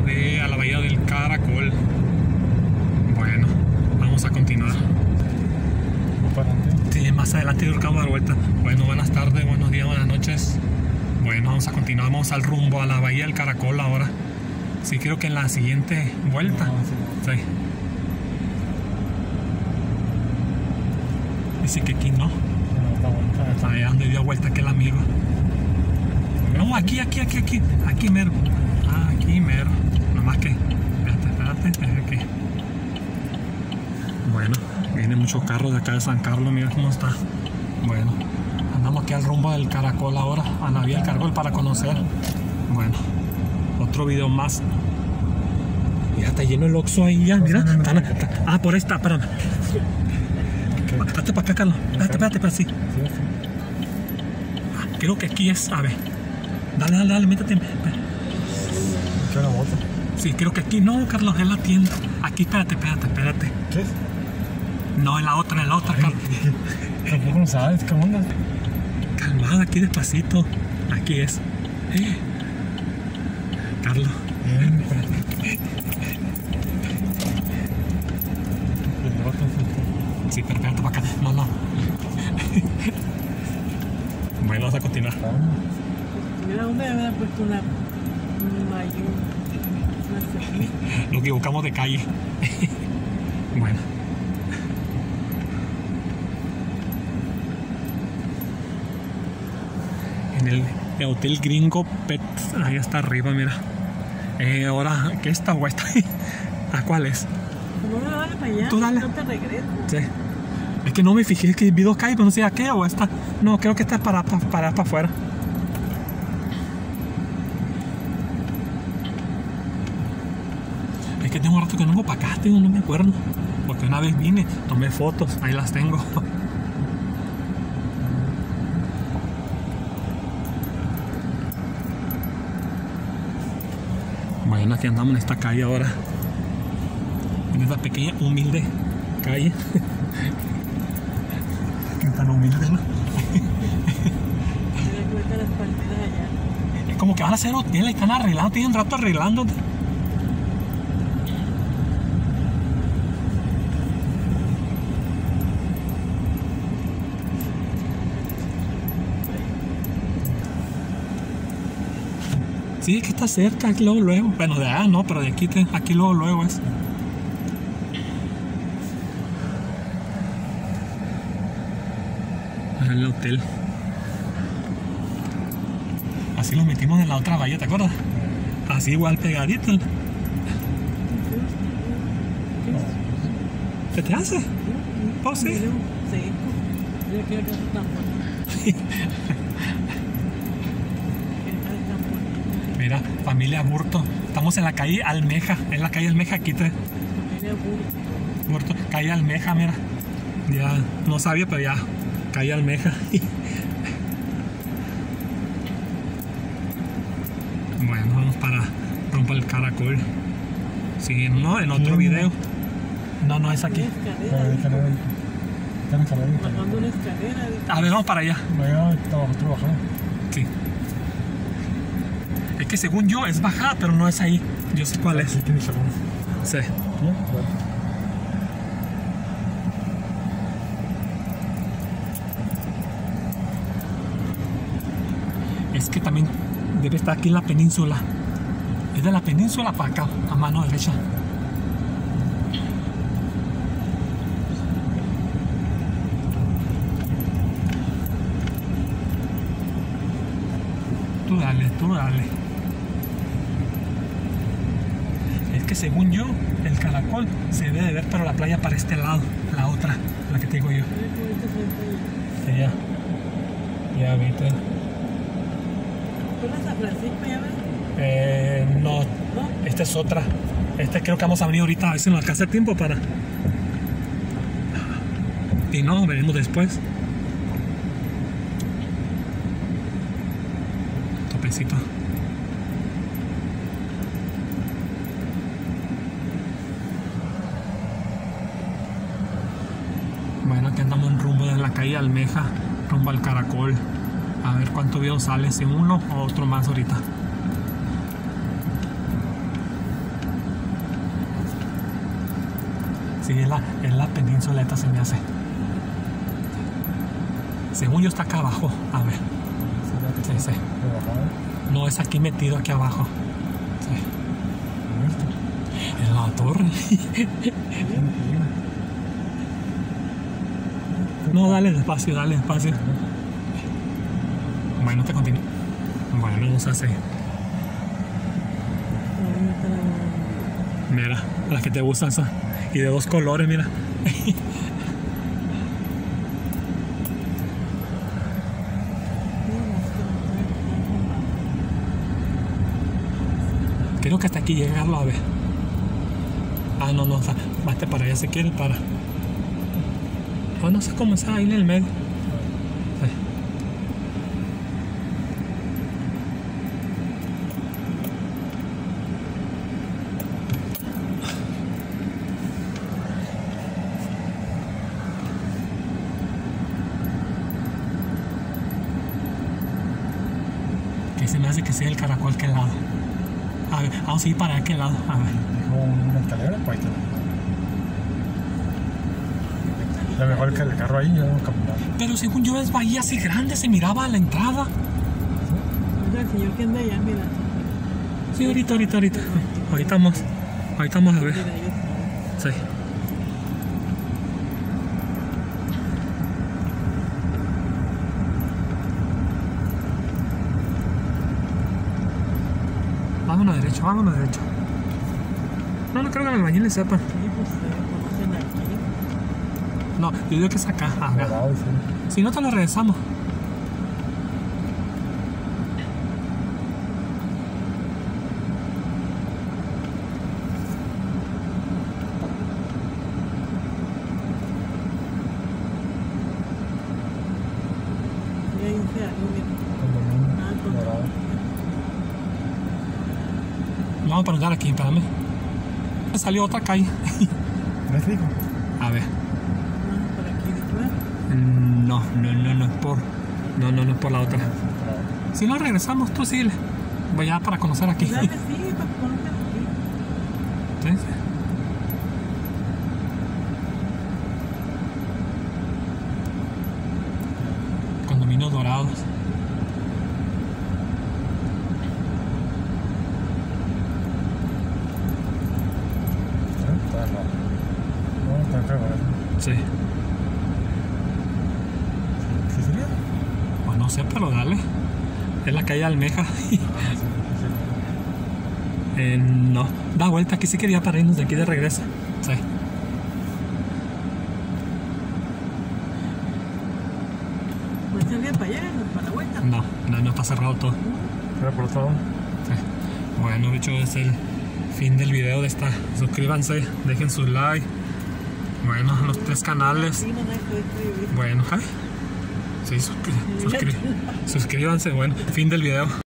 a la bahía del Caracol. Bueno, vamos a continuar. Sí, más adelante yo creo que vamos a dar vuelta. Bueno, buenas tardes, buenos días, buenas noches. Bueno, vamos a continuar, vamos al rumbo a la bahía del Caracol ahora. Sí, creo que en la siguiente vuelta. Sí. Dice que aquí no. Allá donde dio vuelta aquel amigo. No, aquí mero. Aquí mero. Nomás que. Espérate, aquí. Bueno, vienen muchos carros de acá de San Carlos, mira cómo está. Bueno, andamos aquí al rumbo del Caracol ahora, a la vía del Caracol para conocer. Bueno, otro video más. Ya está lleno el Oxxo ahí ya, mira. Por esta, perdón. Espérate para acá, Carlos. Espérate, para así. Creo que aquí es, a ver. Dale, métete. ¿Qué una moto? Sí, creo que aquí no, Carlos, es la tienda. Aquí, espérate. ¿Qué es? No, en la otra, Carlos. Tampoco no sabes, ¿qué onda? Calmada, aquí despacito. Aquí es. Carlos. Espérate. Sí, pero espérate para acá. No. Bueno, vamos a continuar. Mira, ¿dónde me había puesto una mayor? Nos equivocamos de calle. Bueno. En el Hotel Gringo Pet. Ahí está arriba, mira. Ahora, ¿qué está o esta? ¿A cuál es? No me vale para allá. Tú dale. No te regreso. Sí. Es que no me fijé, es que vi dos calles, pero no sé a qué o esta. No, creo que esta es para afuera. Es que tengo un rato que no vengo para acá, no me acuerdo. Porque una vez vine, tomé fotos, ahí las tengo. Bueno, aquí andamos en esta calle ahora. En esta pequeña, humilde calle. Que tan humilde, ¿no? Mira que están las palmeras allá. Es como que van a hacer hotel, están arreglando, tienen rato arreglando. Sí, es que está cerca, aquí luego. Bueno, de allá no, pero de aquí, aquí luego es. El hotel. Así lo metimos en la otra bahía, ¿te acuerdas? Así igual pegadito. ¿Qué te hace? Oh, sí. Mira, mira que acá está Mira, familia Burto. Estamos en la calle Almeja. En la calle Almeja aquí. familia Burto. Calle Almeja, mira. Ya no sabía, pero ya. Calle Almeja. Bueno, vamos para romper el Caracol. Sí, no, en otro video. No es aquí. Bajando una escalera. A ver, vamos para allá. Estamos trabajando. Sí. Es que según yo es bajada, pero no es ahí. Yo sé cuál es. Sí, tienes razón. Sí. Bien, bueno. Es que también debe estar aquí en la península. Es de la península para acá, a mano derecha. Tú dale. Es que según yo, el Caracol se debe de ver, pero la playa para este lado, la otra, la que te digo yo. Ya viste. ¿Tú la San Francisco ya ves? No, esta es otra. Esta creo que vamos a venir ahorita, a ver si nos alcanza el tiempo para. Y no, venimos después. Topecito. Bueno, aquí andamos en rumbo de la calle Almeja, rumbo al Caracol. A ver cuánto video sale, si uno o otro más ahorita. Sí, es la península esta, se me hace. Según yo está acá abajo. A ver. Sí, sí. No, es aquí metido, aquí abajo. Sí. En la torre. No, dale despacio, dale despacio. Bueno, te continúo. Bueno, vamos a seguir. Mira, las que te gustan esa. Y de 2 colores, mira. Creo que hasta aquí llegarlo a ver. Ah, no, o sea, bate para allá, se quiere para. Oh, no sé cómo está ahí en el medio. Sí. Que se me hace que sea el caracol que lado. A ver, vamos a ir para aquel lado. A ver. Dijo una escalera, pues ahí está. Lo mejor que el carro ahí ya vamos a caminar. Pero según yo es bahía así grande, se miraba a la entrada. Mira, el señor que anda allá, mira. Sí, ahorita. Ahorita vamos a ver. Mira, ahí está. Sí. Vámonos derecho. No creo que el albañil le sepa. Sí, pues conocen aquí. No, yo digo que es acá. A ver. Cerrado, sí. Si no, te lo regresamos. Y ahí dice algo, mira. Condominio dorado. Vamos a preguntar aquí, espérame. Me salió otra calle. ¿No es rico? A ver. Ah, por aquí detrás. No es por. No es por la otra. Si no regresamos, tú síguele. Voy ya para conocer aquí. Dale, sí, para conocer aquí. ¿Sí? Condominios dorados. Está al lado. No, está acá, ¿verdad? Sí. ¿Sí sería? Pues no sé, pero dale. Es la calle Almeja. Sí. No. Da vuelta, aquí sí quería para irnos de aquí de regreso. Sí. Pues salía para allá, para la vuelta. No está cerrado todo. ¿Era por otro lado? Sí. Bueno, de hecho es el fin del video de esta. Suscríbanse, dejen su like. Bueno, los 3 canales. Sí, no dejo de escribir. Bueno, sí, suscríbanse. Bueno, fin del video.